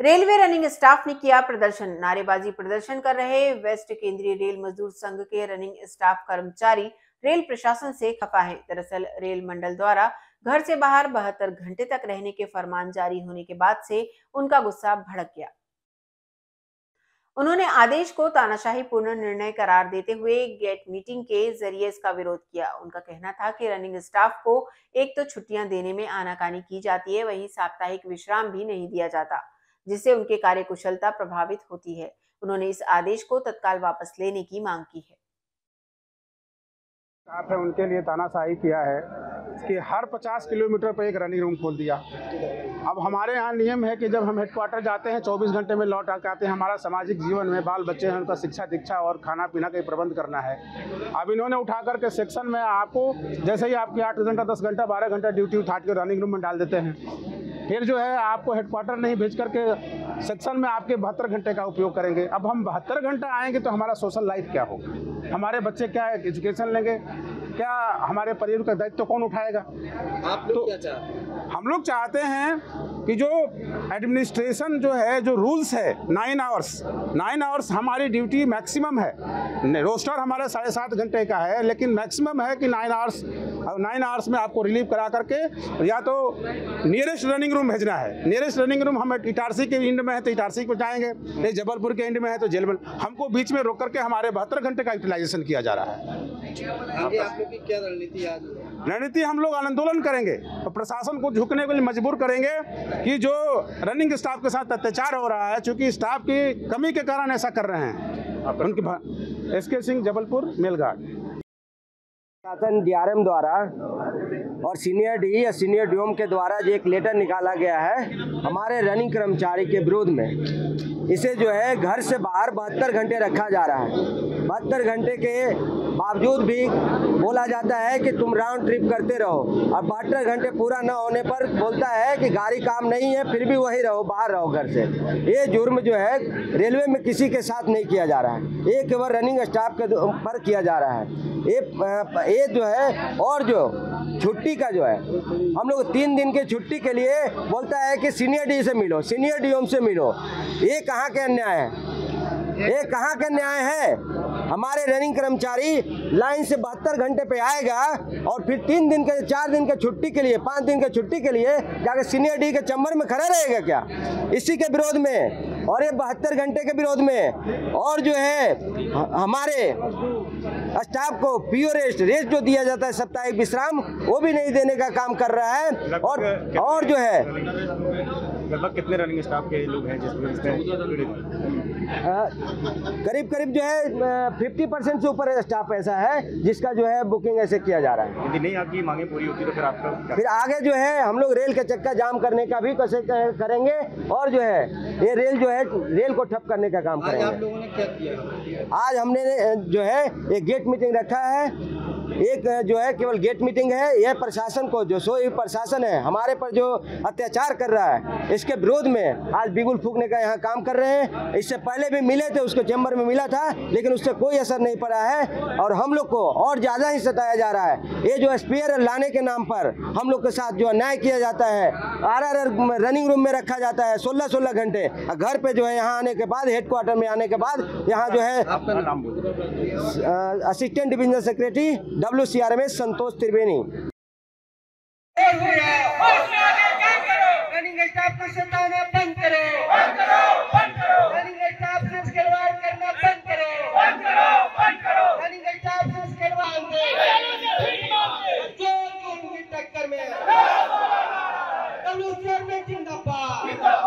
Railway running staff ने किया प्रदर्शन। नारेबाजी प्रदर्शन कर रहे वेस्ट केंद्रीय रेल मजदूर संघ के रनिंग स्टाफ कर्मचारी रेल प्रशासन से खफा है। दरअसल रेल मंडल द्वारा घर से बाहर 72 घंटे तक रहने के फरमान जारी होने के बाद से उनका गुस्सा भड़क गया। उन्होंने आदेश को तानाशाही पूर्ण निर्णय करार देते हुए गेट मीटिंग के जरिए इसका विरोध किया। उनका कहना था कि रनिंग स्टाफ को एक तो छुट्टियां देने में आनाकानी की जाती है, वहीं साप्ताहिक विश्राम भी नहीं दिया जाता, जिससे उनकी कार्यकुशलता प्रभावित होती है। उन्होंने इस आदेश को तत्काल वापस लेने की मांग की है। आपने उनके लिए तानाशाही किया है कि हर 50 किलोमीटर पर एक रनिंग रूम खोल दिया। अब हमारे यहाँ नियम है कि जब हम हेडक्वार्टर जाते हैं 24 घंटे में लौट आते हैं। हमारा सामाजिक जीवन में बाल बच्चे हैं, उनका शिक्षा दीक्षा और खाना पीना का प्रबंध करना है। अब इन्होंने उठा करके सेक्शन में आपको जैसे ही आपकी 8 घंटा 10 घंटा 12 घंटा ड्यूटी उठा के रनिंग रूम में डाल देते हैं। फिर जो है आपको हेडक्वार्टर नहीं भेज करके सेक्शन में आपके 72 घंटे का उपयोग करेंगे। अब हम 72 घंटा आएंगे तो हमारा सोशल लाइफ क्या होगा, हमारे बच्चे क्या एजुकेशन लेंगे, क्या हमारे परिवार का दायित्व कौन उठाएगा। आप लोग क्या चाहते हैं? हम लोग चाहते हैं कि जो एडमिनिस्ट्रेशन जो है, जो रूल्स है 9 आवर्स हमारी ड्यूटी मैक्सिमम है। रोस्टर हमारे 7.5 घंटे का है, लेकिन मैक्सिमम है कि 9 आवर्स में आपको रिलीव करा करके या तो नियरेस्ट रनिंग रूम भेजना है। नियरेस्ट रनिंग रूम हम इटारसी के एंड में है तो इटारसी को जाएंगे, नहीं जबलपुर के एंड में है तो जेल में। हमको बीच में रोक करके हमारे 72 घंटे का यूटिलाइजेशन किया जा रहा है। आगे आप लोग की क्या रणनीति आज? रणनीति हम लोग आंदोलन करेंगे और प्रशासन को झुकने के लिए मजबूर करेंगे कि जो रनिंग स्टाफ के साथ अत्याचार हो रहा है, चूंकि स्टाफ की कमी के कारण ऐसा कर रहे हैं। उनकी एसके सिंह, जबलपुर मेलघाट। शासन डीआरएम द्वारा और सीनियर डी या सीनियर डीओम के द्वारा जो एक लेटर निकाला गया है हमारे रनिंग कर्मचारी के विरोध में, इसे जो है घर से बाहर 72 घंटे रखा जा रहा है। 72 घंटे के बावजूद भी बोला जाता है कि तुम राउंड ट्रिप करते रहो, और 72 घंटे पूरा न होने पर बोलता है कि गाड़ी काम नहीं है, फिर भी वही रहो, बाहर रहो घर से। ये जुर्म जो है रेलवे में किसी के साथ नहीं किया जा रहा है, ये केवल रनिंग स्टाफ के पर किया जा रहा है। ये जो है, और जो छुट्टी का जो है, हम लोग 3 दिन के छुट्टी के लिए बोलता है कि सीनियर डी से मिलो, सीनियर डीओम से मिलो। ये कहाँ के अन्याय है? ये कहाँ का न्याय है? हमारे रनिंग कर्मचारी लाइन से 72 घंटे पे आएगा और फिर 3 दिन के 4 दिन के छुट्टी के लिए 5 दिन के छुट्टी के लिए जाकर सीनियर डी के चैम्बर में खड़ा रहेगा क्या? इसी के विरोध में और ये 72 घंटे के विरोध में, और जो है हमारे स्टाफ को पीओ रेस्ट जो दिया जाता है साप्ताहिक विश्राम, वो भी नहीं देने का काम कर रहा है। और जो है लगभग कितने रनिंग स्टाफ के लोग हैं करीब जो है 50% से ऊपर स्टाफ ऐसा है जिसका जो है बुकिंग ऐसे किया जा रहा है। यदि नहीं आपकी मांगे पूरी होती तो फिर आपका फिर आगे जो है हम लोग रेल का चक्का जाम करने का भी कैसे करेंगे, और जो है ये रेल को ठप करने का काम करेंगे। आज आप लोगों ने क्या किया? आज हमने जो है एक गेट मीटिंग रखा है, एक जो है केवल गेट मीटिंग है। यह प्रशासन को, जो सोई प्रशासन है हमारे पर जो अत्याचार कर रहा है, इसके विरोध में आज बिगुल फूकने का यहाँ काम कर रहे हैं। इससे पहले भी मिले थे, उसको चैम्बर में मिला था, लेकिन उससे कोई असर नहीं पड़ा है और हम लोग को और ज़्यादा ही सताया जा रहा है। ये जो स्पेयर लाने के नाम पर हम लोग के साथ जो अन्याय किया जाता है, RRR रनिंग रूम में रखा जाता है 16 घंटे, घर पे जो है यहाँ आने के बाद, हेडक्वार्टर में आने के बाद यहाँ जो है assistant divisional secretary WCRMS Santosh Triveni. Running staff को सताना बंद करो, रनिंग स्टाफ से खिलवाड़ करना बंद करो, रनिंग स्टाफ से खिलवाड़ जो की टक्कर में WCRMS जिंदाबाद।